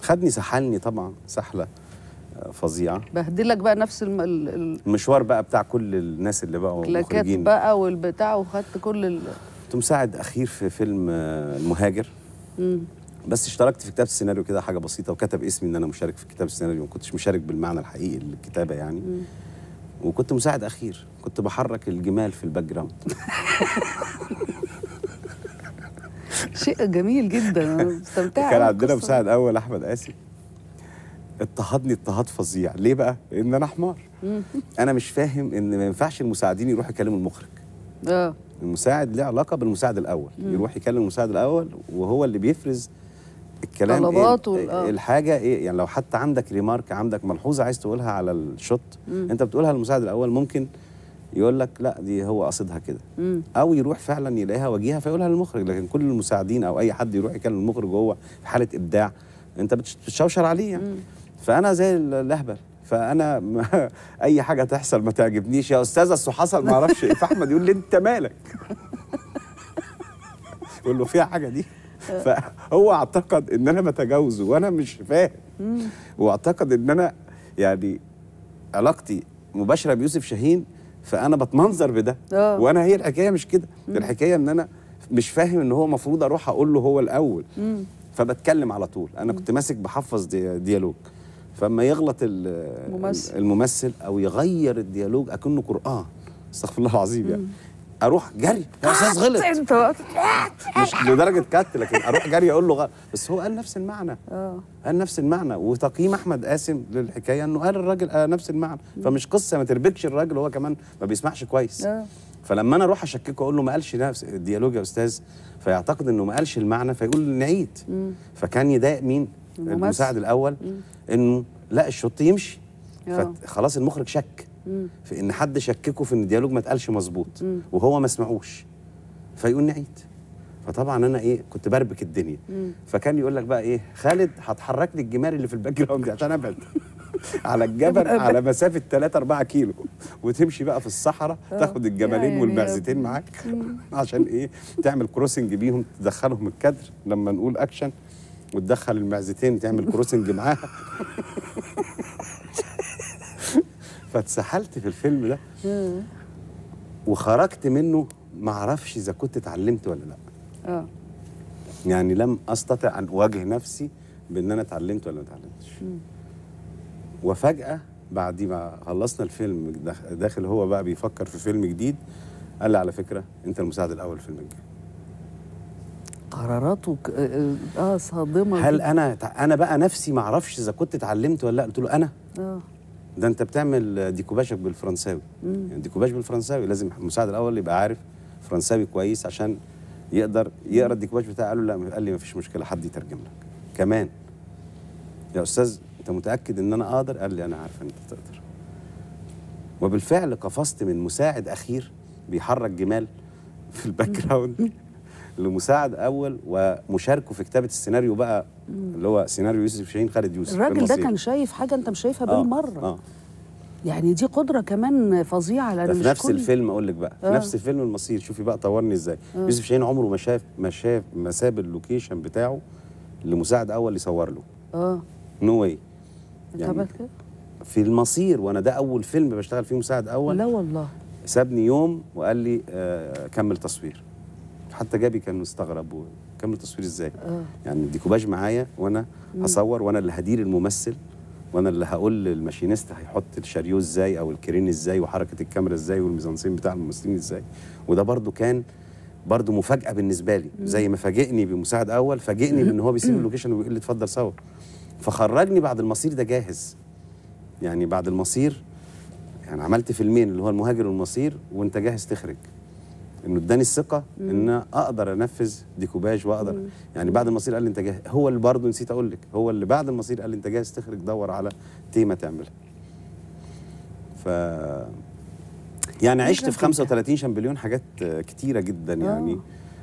خدني سحلني طبعا سحله فظيعه. بهدلك بقى نفس المشوار بقى بتاع كل الناس اللي بقوا مخرجين بقى والبتاع، وخدت كل كنت مساعد اخير في فيلم المهاجر. بس اشتركت في كتابه السيناريو كده حاجه بسيطه، وكتب اسمي ان انا مشارك في كتابه السيناريو، ما كنتش مشارك بالمعنى الحقيقي للكتابه يعني. وكنت مساعد اخير، كنت بحرك الجمال في الباك جراوند. شيء جميل جدا، انا مستمتعه. كان عندنا مساعد اول احمد قاسم، اضطهدني اضطهاد فظيع. ليه بقى؟ ان انا حمار. انا مش فاهم ان ما ينفعش المساعدين يروحوا يكلموا المخرج. المساعد له علاقه بالمساعد الاول، يروح يكلم المساعد الاول وهو اللي بيفرز الكلام، طلباته الحاجه ايه يعني. لو حتى عندك ريمارك، عندك ملحوظه عايز تقولها على الشوت، انت بتقولها للمساعد الاول، ممكن يقول لك لا دي هو قصدها كده، او يروح فعلا يلاقيها وجيهه فيقولها للمخرج. لكن كل المساعدين او اي حد يروح يكلم المخرج وهو في حاله ابداع، انت بتشوشر عليه يعني. فانا زي الاهبل، فانا اي حاجه تحصل ما تعجبنيش، يا استاذه اصل حصل ما اعرفش ايه، فاحمد يقول لي انت مالك؟ يقول له فيها حاجه دي. فهو اعتقد ان انا بتجاوزه وانا مش فاهم، واعتقد ان انا يعني علاقتي مباشره بيوسف شاهين، فانا بتمنظر بده. وانا هي الحكايه مش كده، الحكايه ان انا مش فاهم ان هو المفروض اروح اقول له هو الاول. فبتكلم على طول. انا كنت ماسك بحفظ ديالوج، فاما يغلط الممثل او يغير الديالوج اكنه قرآن، استغفر الله العظيم يعني، اروح جري يا استاذ غلط، مش لدرجه كت، لكن اروح جري اقول له غلط، بس هو قال نفس المعنى. قال نفس المعنى. وتقييم احمد قاسم للحكايه انه قال الراجل نفس المعنى، فمش قصه ما تربكش الراجل، هو كمان ما بيسمعش كويس. فلما انا اروح اشككه اقول له ما قالش نفس الديالوج يا استاذ، فيعتقد انه ما قالش المعنى فيقول نعيد. فكان يضايق مين؟ المساعد الاول، انه لا الشوط يمشي. فخلاص المخرج شك في ان حد شككه في ان الديالوج ما اتقالش مظبوط وهو ما سمعوش، فيقول نعيد. فطبعا انا ايه كنت بربك الدنيا. فكان يقول لك بقى ايه، خالد هتحرك لي الجمال اللي في الباك جراوند عشان ابعد على الجبل على مسافه 3-4 كيلو، وتمشي بقى في الصحراء تاخد الجمالين والمعزتين معاك عشان ايه تعمل كروسنج بيهم، تدخلهم الكادر لما نقول اكشن، وتدخل المعزتين تعمل كروسنج معاها. فاتسحلت في الفيلم ده وخرجت منه ما اعرفش اذا كنت اتعلمت ولا لا. يعني لم استطع ان اواجه نفسي بان انا اتعلمت ولا ما اتعلمتش. وفجاه بعد ما خلصنا الفيلم داخل هو بقى بيفكر في فيلم جديد، قال لي على فكره انت المساعد الاول في الفيلم الجاي. قراراته صادمه. هل انا بقى نفسي ما اعرفش اذا كنت اتعلمت ولا لا؟ قلت له انا ده انت بتعمل ديكوباجك بالفرنساوي. يعني ديكوباج بالفرنساوي لازم المساعد الاول يبقى عارف فرنساوي كويس عشان يقدر يقرا الديكوباج بتاعه. قال له لا، قال لي ما فيش مشكله، حد يترجم لك كمان. يا استاذ انت متاكد ان انا اقدر؟ قال لي انا عارف ان انت تقدر. وبالفعل قفزت من مساعد اخير بيحرك جمال في الباك جراوند لمساعد اول، ومشاركه في كتابه السيناريو بقى اللي هو سيناريو يوسف شاهين، خالد يوسف. الراجل ده كان شايف حاجه انت مش شايفها بالمره. يعني دي قدره كمان فظيعه. لان في نفس الفيلم اقول لك بقى في نفس فيلم المصير، شوفي بقى طورني ازاي. يوسف شاهين عمره ما ساب اللوكيشن بتاعه لمساعد اول يصور له. نو واي. يعني في المصير، وانا ده اول فيلم بشتغل فيه مساعد اول. لا والله. سابني يوم وقال لي كمل تصوير. حتى جابي كان مستغرب، كمل تصوير ازاي؟ يعني الديكوباج معايا وانا هصور، وانا اللي هدير الممثل، وانا اللي هقول للماشينيست هيحط الشاريو ازاي او الكرين ازاي، وحركه الكاميرا ازاي، والميزانسين بتاع الممثلين ازاي. وده برضو كان مفاجاه بالنسبه لي. زي ما فاجئني بمساعد اول، فاجئني بان هو بيسيب اللوكيشن وبيقول لي اتفضل صور. فخرجني بعد المصير ده جاهز. يعني بعد المصير يعني عملت فيلمين اللي هو المهاجر والمصير وانت جاهز تخرج. انه اداني الثقه ان انا اقدر انفذ ديكوباج واقدر. يعني بعد المصير قال لي انت جاهز. هو اللي برضه نسيت اقول لك، هو اللي بعد المصير قال لي انت جاهز تخرج، دور على تيمه تعملها. ف يعني عشت في 35 شامبليون حاجات كتيره جدا يعني.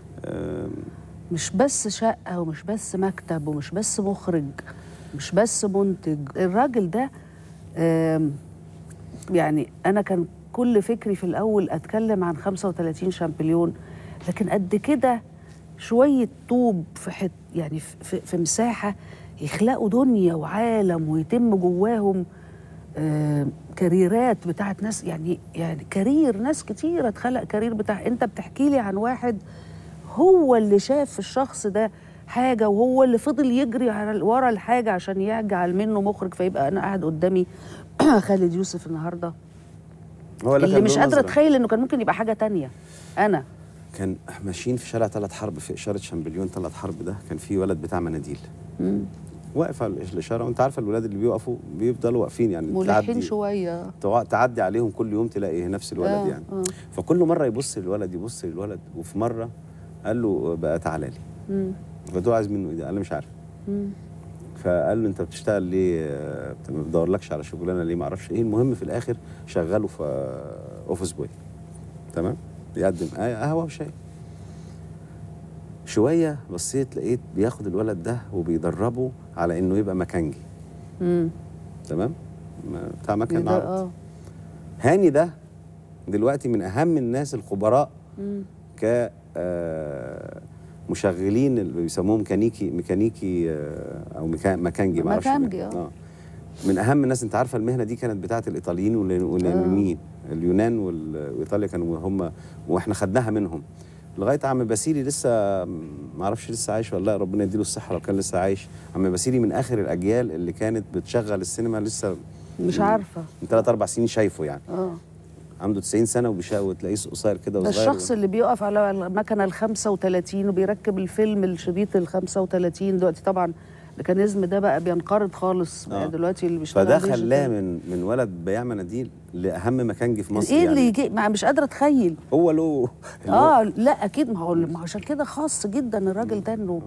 مش بس شقه ومش بس مكتب ومش بس مخرج، مش بس منتج. الراجل ده يعني انا كان كل فكري في الأول أتكلم عن 35 شامبليون، لكن قد كده شوية طوب في يعني في مساحة يخلقوا دنيا وعالم ويتم جواهم كاريرات بتاعت ناس، يعني كارير ناس كتيرة اتخلق كارير بتاع. انت بتحكي لي عن واحد هو اللي شاف في الشخص ده حاجة، وهو اللي فضل يجري ورا الحاجة عشان يجعل منه مخرج. فيبقى أنا قاعد قدامي خالد يوسف النهاردة هو اللي مش قادرة أتخيل إنه كان ممكن يبقى حاجة تانية. أنا كان ماشيين في شارع 3 حرب في إشارة شامبليون 3 حرب ده، كان في ولد بتاع مناديل واقف على الإشارة، وأنت عارفة الولاد اللي بيوقفوا بيفضلوا واقفين، يعني ملحين شوية، تعدي عليهم كل يوم تلاقي نفس الولد يعني. فكل مرة يبص للولد يبص للولد، وفي مرة قال له بقى تعالى لي. فدول عايز منه ايه ده؟ قال له مش عارف. فقال له انت بتشتغل ليه؟ ما بدورلكش على شغلانه ليه؟ ما اعرفش ايه. المهم في الاخر شغله في اوفيس بوي، تمام، بيقدم قهوه وشاي. شويه بصيت لقيت بياخد الولد ده وبيدربه على انه يبقى مكانجي. تمام، بتاع مكان عرض. هاني ده دلوقتي من اهم الناس الخبراء ك مشغلين اللي بيسموه ميكانيكي او مكانجي، ما اعرفش. من اهم الناس. انت عارفه المهنه دي كانت بتاعه الايطاليين واليونانيين. اليونان وايطاليا كانوا هم، واحنا خدناها منهم لغايه عم باسيلي. لسه ما اعرفش لسه عايش ولا لا، ربنا يديله الصحه لو كان لسه عايش. عم باسيلي من اخر الاجيال اللي كانت بتشغل السينما، لسه مش عارفه من 3 4 سنين شايفه يعني. عنده 90 سنه وتلاقيه قصير كده وصغير. ده الشخص اللي بيقف على المكنه ال 35 وبيركب الفيلم الشريط ال 35. دلوقتي طبعا الميكانيزم ده بقى بينقرض خالص. دلوقتي اللي بيشتغل فده خلاه من ولد بياع مناديل لاهم مكانجي في مصر. ايه يعني اللي يجي؟ مش قادره اتخيل. هو له لا اكيد. ما هو عشان كده خاص جدا الراجل ده، انه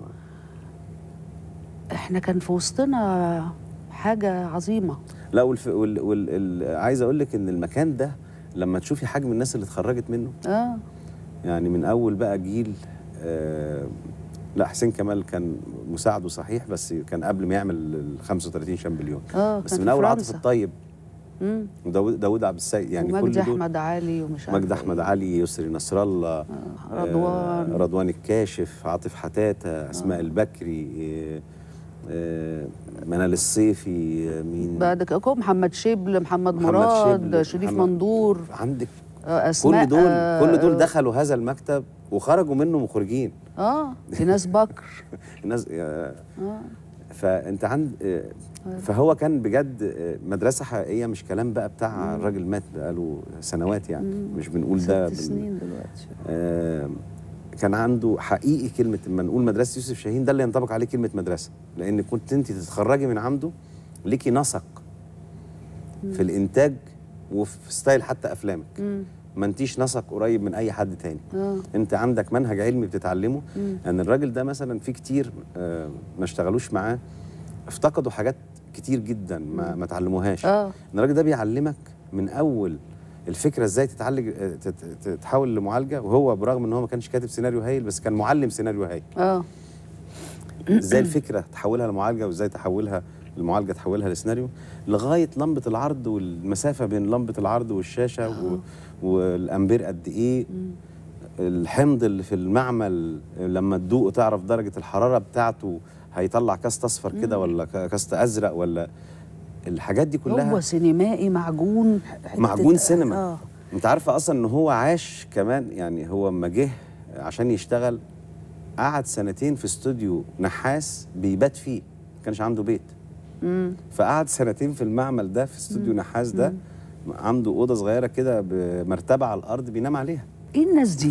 احنا كان في وسطنا حاجه عظيمه. لا عايز اقول لك ان المكان ده لما تشوفي حجم الناس اللي اتخرجت منه، يعني من اول بقى جيل لا حسين كمال كان مساعده صحيح، بس كان قبل ما يعمل ال 35 شامبليون. بس من اول عاطف الطيب وداود عبد السيد، يعني كل دول احمد علي ومش عارف مجدي احمد علي، يسري نصر الله، رضوان الكاشف، عاطف حتاته، اسماء البكري، منال الصيفي، مين بعد كده؟ محمد شبل، محمد مراد، شريف مندور. عندك اسماء كل دول دخلوا هذا المكتب وخرجوا منه مخرجين. ايناس بكر الناس فانت فهو كان بجد مدرسه حقيقيه، مش كلام بقى بتاع الراجل مات بقاله سنوات يعني. مش بنقول ده 6 سنين دلوقتي. كان عنده حقيقي كلمه، لما نقول مدرسه يوسف شاهين ده اللي ينطبق عليه كلمه مدرسه، لان كنت انت تتخرجي من عنده ليكي نسق في الانتاج وفي ستايل حتى افلامك. ما انتيش نسق قريب من اي حد تاني. انت عندك منهج علمي بتتعلمه. يعني الراجل ده مثلا في كتير ما اشتغلوش معاه افتقدوا حاجات كتير جدا ما اتعلموهاش. ان الراجل ده بيعلمك من اول الفكره ازاي تتحول لمعالجه، وهو برغم ان هو ما كانش كاتب سيناريو هايل بس كان معلم سيناريو هايل. ازاي الفكره تحولها لمعالجه، وازاي تحولها المعالجه تحولها لسيناريو، لغايه لمبه العرض والمسافه بين لمبه العرض والشاشه والامبير قد ايه، الحمض اللي في المعمل لما تدوقه تعرف درجه الحراره بتاعته، هيطلع كاست اصفر كده ولا كاست ازرق، ولا الحاجات دي كلها. هو سينمائي معجون سينما. انت عارفه اصلا ان هو عاش كمان، يعني هو اما جه عشان يشتغل قعد 2 سنين في استوديو نحاس بيبات فيه، ما كانش عنده بيت. فقعد 2 سنين في المعمل ده، في استوديو نحاس ده، عنده اوضه صغيره كده بمرتبه على الارض بينام عليها. ايه الناس دي؟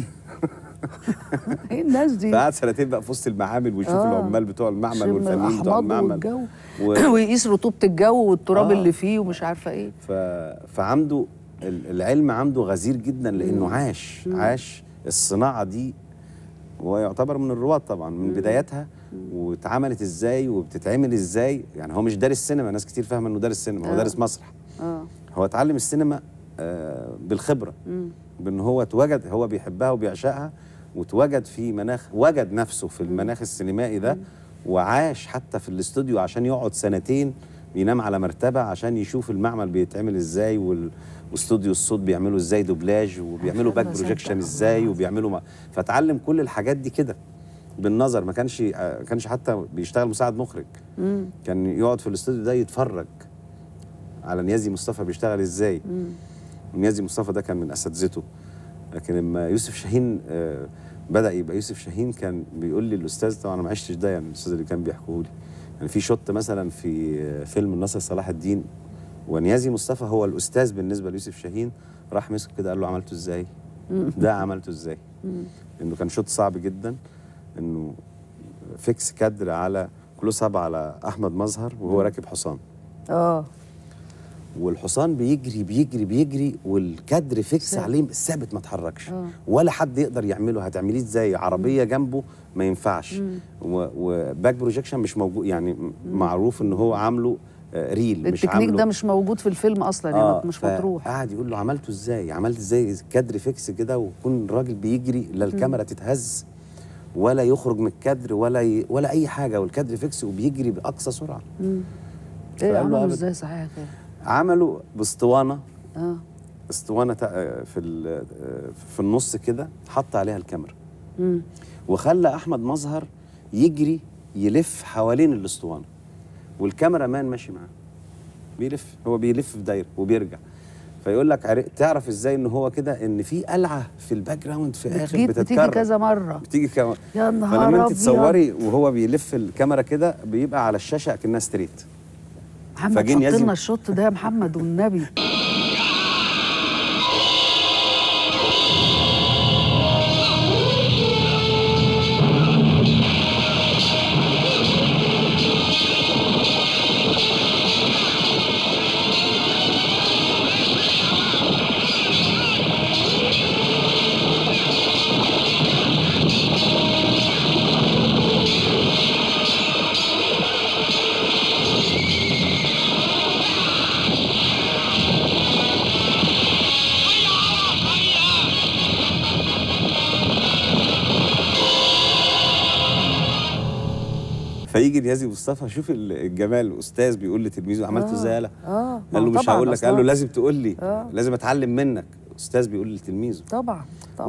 ايه الناس دي؟ فقعد 2 سنين بقى في وسط المعامل ويشوف العمال بتوع المعمل والفنيين بتوع المعمل ويقيس رطوبه الجو والتراب اللي فيه ومش عارفه ايه. فعنده العلم عنده غزير جدا، لانه عاش الصناعه دي، وهو يعتبر من الرواد طبعا من بدايتها، واتعملت ازاي وبتتعمل ازاي. يعني هو مش دارس سينما، ناس كتير فاهمه انه دارس سينما، هو دارس مسرح. هو اتعلم السينما بالخبره، بان هو اتوجد، هو بيحبها وبيعشقها، واتوجد في مناخ، وجد نفسه في المناخ السينمائي ده، وعاش حتى في الاستوديو عشان يقعد 2 سنين ينام على مرتبه عشان يشوف المعمل بيتعمل ازاي، واستوديو الصوت بيعملوا ازاي دوبلاج، وبيعملوا باك بروجيكشن ازاي، وبيعملوا فتعلم كل الحاجات دي كده. بالنظر، ما كانش حتى بيشتغل مساعد مخرج. كان يقعد في الاستوديو ده يتفرج على نيازي مصطفى بيشتغل ازاي. نيازي مصطفى ده كان من اساتذته. لكن لما يوسف شاهين بدأ يبقى يوسف شاهين، كان بيقول لي الاستاذ، طبعا انا ما عشتش ده يعني، الاستاذ اللي كان بيحكوه لي يعني، في شوت مثلا في فيلم الناصر صلاح الدين، ونيازي مصطفى هو الاستاذ بالنسبه ليوسف شاهين، راح مسك كده قال له عملته ازاي؟ ده عملته ازاي؟ انه كان شوت صعب جدا، انه فيكس كادر على كلوز اب على احمد مظهر وهو راكب حصان. والحصان بيجري بيجري بيجري، والكادر فيكس عليه ثابت ما اتحركش، ولا حد يقدر يعمله. هتعمليه ازاي؟ عربيه جنبه ما ينفعش، وباك بروجيكشن مش موجود يعني. معروف ان هو عامله ريل، مش عامله التكنيك ده مش موجود في الفيلم اصلا يعني، مش مطروح. قاعد يقول له عملته ازاي؟ عملت ازاي كادر فيكس كده ويكون الراجل بيجري، لا الكاميرا تتهز ولا يخرج من الكادر ولا اي حاجه، والكادر فيكس وبيجري باقصى سرعه. ايه عملوا ازاي صحيح كده؟ عملوا باسطوانه اسطوانه في النص كده، حط عليها الكاميرا وخلى احمد مظهر يجري يلف حوالين الاسطوانه، والكاميرا مان ماشي معاه بيلف، هو بيلف في دايره وبيرجع. فيقول لك تعرف ازاي ان هو كده؟ ان في قلعه في الباك جراوند في اخر بتتكرر، بتيجي كذا مره، بتيجي كمان. يا نهار فلما انت أبيض. تصوري وهو بيلف الكاميرا كده، بيبقى على الشاشه اكنها ستريت. محمد حط لنا الشوت ده يا محمد والنبي. فيجي نيازي مصطفى، شوف الجمال، الاستاذ بيقول لتلميذه عملته ازاي؟ قال له مش هقول لك، قال له لازم تقول لي، لازم اتعلم منك. استاذ بيقول لتلميذه. طبعا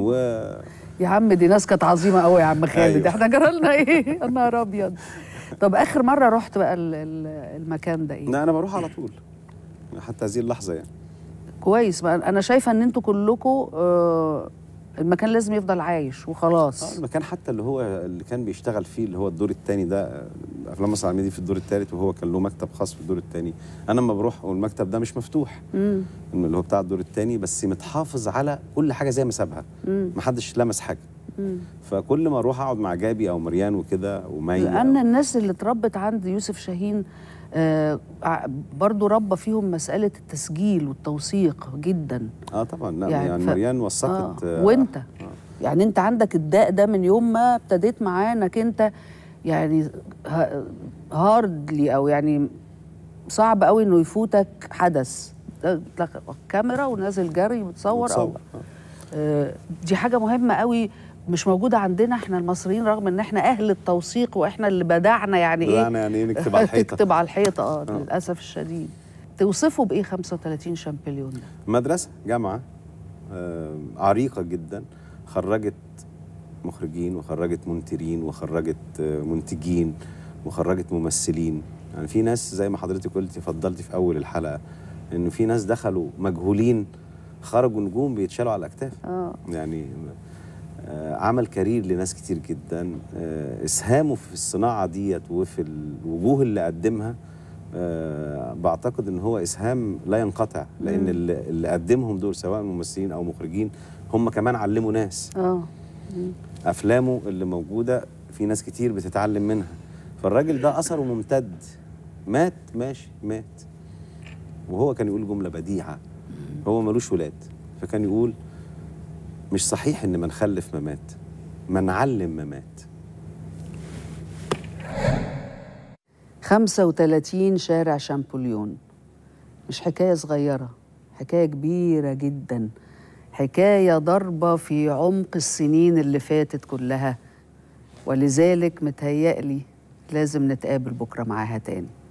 يا عم دي ناس كانت عظيمه قوي يا عم خالد. أيوه. احنا جرى لنا ايه؟ يا نهار ابيض. طب اخر مره رحت بقى المكان ده ايه؟ لا انا بروح على طول حتى هذه اللحظه يعني. كويس بقى. انا شايفه ان انتوا كلكم المكان لازم يفضل عايش وخلاص. المكان حتى اللي كان بيشتغل فيه، اللي هو الدور الثاني ده، افلام مصر العالميه دي في الدور الثالث، وهو كان له مكتب خاص في الدور الثاني. انا لما بروح والمكتب ده مش مفتوح، اللي هو بتاع الدور الثاني، بس متحافظ على كل حاجه زي ما سابها، محدش لمس حاجه. فكل ما اروح اقعد مع جابي او مريان وكده ومي، لان الناس اللي اتربت عند يوسف شاهين برضو ربى فيهم مسألة التسجيل والتوثيق جدا. طبعا. لا يعني مريان وثقت. وانت يعني انت عندك الداء ده من يوم ما ابتديت معاه، انك انت يعني هاردلي او يعني صعب قوي انه يفوتك حدث، كاميرا ونازل جري وتصور دي حاجة مهمة قوي مش موجودة عندنا احنا المصريين، رغم ان احنا اهل التوثيق واحنا اللي بدعنا يعني ايه نكتب على الحيطة. تكتب على الحيطة للأسف الشديد. توصفوا بايه 35 شامبليون ده؟ مدرسة جامعة عريقة جدا، خرجت مخرجين وخرجت منتجين وخرجت منتجين وخرجت ممثلين. يعني في ناس زي ما حضرتك قلتي فضلتي في اول الحلقة، انه في ناس دخلوا مجهولين خرجوا نجوم بيتشالوا على الاكتاف. يعني عمل كارير لناس كتير جدا. اسهامه في الصناعه ديت وفي الوجوه اللي قدمها، بعتقد ان هو اسهام لا ينقطع، لان اللي قدمهم دول سواء ممثلين او مخرجين هم كمان علموا ناس. افلامه اللي موجوده في ناس كتير بتتعلم منها. فالراجل ده اثره ممتد. مات ماشي مات، وهو كان يقول جمله بديعه، هو ملوش ولاد، فكان يقول مش صحيح ان من خلف ما مات، من علم ما مات. 35 شارع شامبوليون مش حكاية صغيرة، حكاية كبيرة جدا، حكاية ضربة في عمق السنين اللي فاتت كلها، ولذلك متهيألي لازم نتقابل بكرة معاها تاني.